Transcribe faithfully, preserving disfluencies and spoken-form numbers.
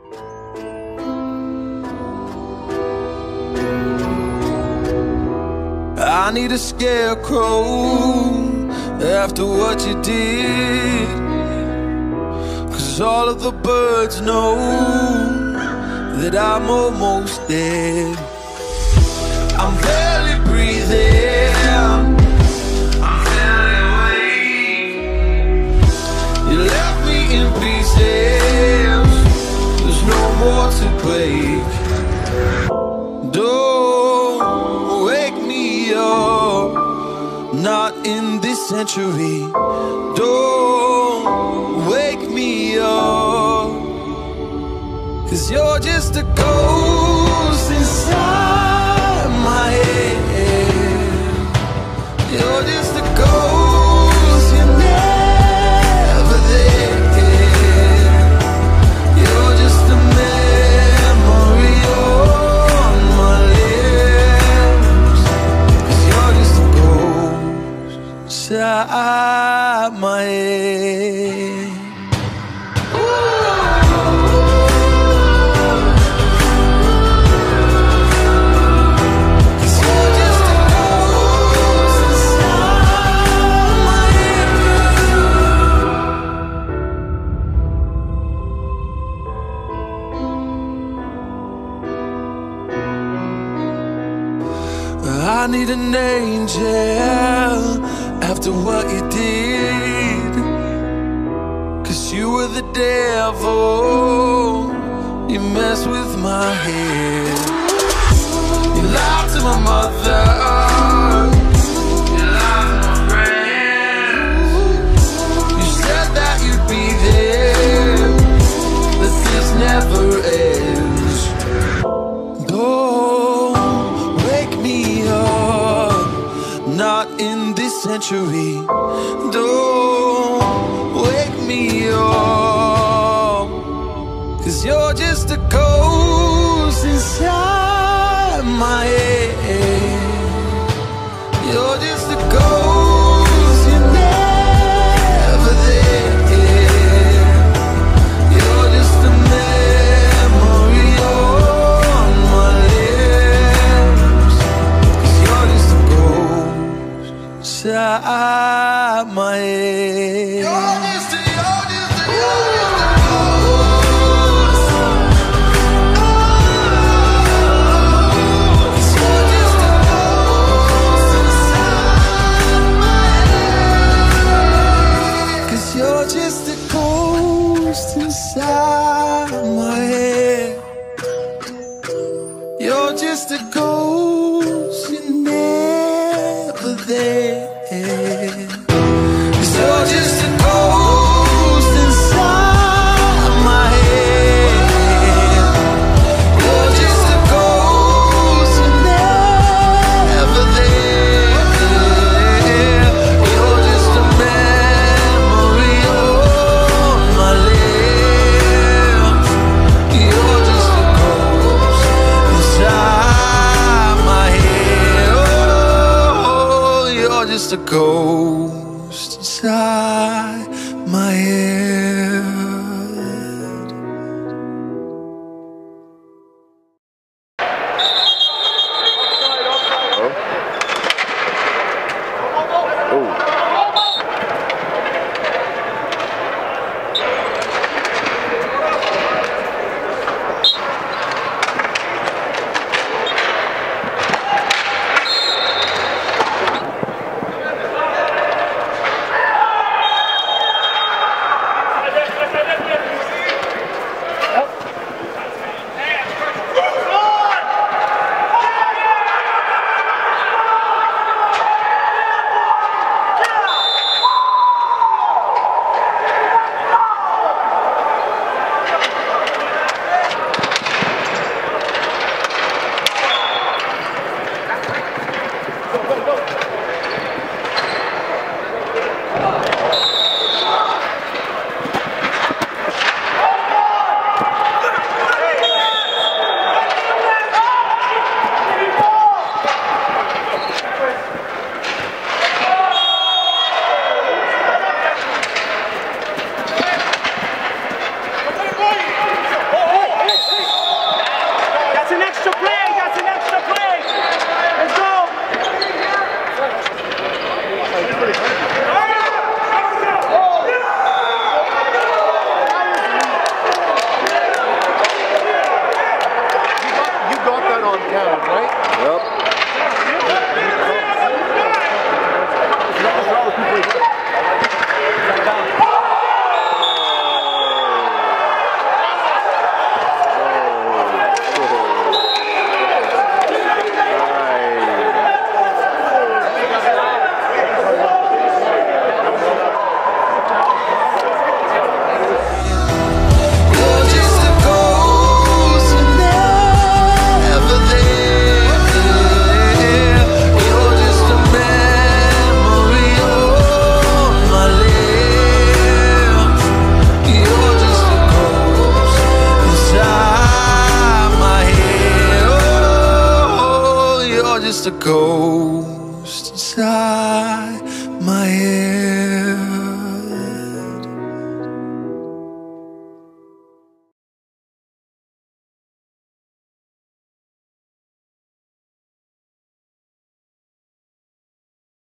I need a scarecrow after what you did, 'cause all of the birds know that I'm almost dead. I'm barely breathing, I'm barely awake. You left me in pieces, there's no more to break. Don't wake me up, not in this century. Don't wake me up, 'cause you're just a ghost inside my head. You're just a ghost, you're never there. You're just a memory on my lips, 'cause you're just a ghost inside my head. I need an angel after what you did, 'cause you were the devil, you messed with my head. You lied to my mother, you lied to my friends. You said that you'd be there, but this never ends. Don't wake me up, not in this century. Don't wake me up, 'cause you're just a ghost inside my head. You're just a ghost, you're never there. You're just a memory on my lips, 'cause you're just a ghost inside my head. You're just a, you're just a, you're just a ghost. Oh, 'cause you're just a ghost inside my head. 'Cause you're just a ghost inside my head. You're just a ghost, you're never there. 'Cause you're just a ghost inside my head. You're just a ghost, you're never there. You're just a memory on my lips. You're just a ghost inside my head. Oh, you're just a ghost inside my head. just a ghost inside my head.